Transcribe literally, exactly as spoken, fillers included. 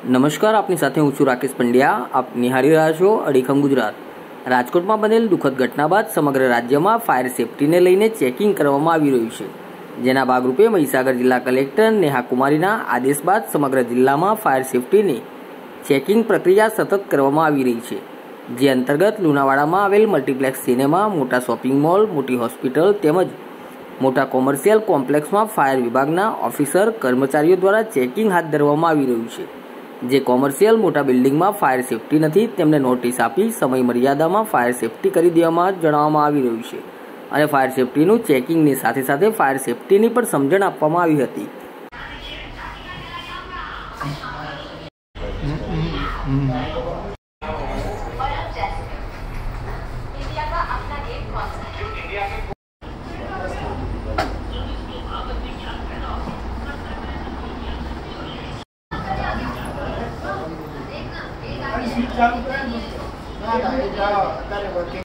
નમસ્કાર, આપની સાથે હું છું રાકેશ પંડ્યા। આપ નિહાળી રહ્યા છો અડીખમ ગુજરાત। રાજકોટમાં બનેલ દુઃખદ ઘટના બાદ સમગ્ર રાજ્યમાં ફાયર સેફટીને લઈને ચેકિંગ કરવામાં આવી રહ્યું છે, જેના ભાગરૂપે મહીસાગર જિલ્લા કલેક્ટર નેહા કુમારીના આદેશ બાદ સમગ્ર જિલ્લામાં ફાયર સેફટીની ચેકિંગ પ્રક્રિયા સતત કરવામાં આવી રહી છે, જે અંતર્ગત લુણાવાડામાં આવેલ મલ્ટીપ્લેક્સ સિનેમા, મોટા શોપિંગ મોલ, મોટી હોસ્પિટલ તેમજ મોટા કોમર્શિયલ કોમ્પ્લેક્સમાં ફાયર વિભાગના ઓફિસર કર્મચારીઓ द्वारा ચેકિંગ હાથ ધરવામાં આવી રહ્યું છે। જે કોમર્શિયલ મોટા બિલ્ડિંગમાં ફાયર સેફટી નથી તેમને નોટિસ આપી સમય મર્યાદામાં ફાયર સેફટી કરી દેવામાં જણાવવામાં આવી રહ્યું છે અને ફાયર સેફટીનું ચેકિંગની સાથે સાથે ફાયર સેફટીની પણ સમજણ આપવામાં આવી હતી। ચાલુ કરે ને ના ના એ જાઓ અત્યારે વર્કિંગ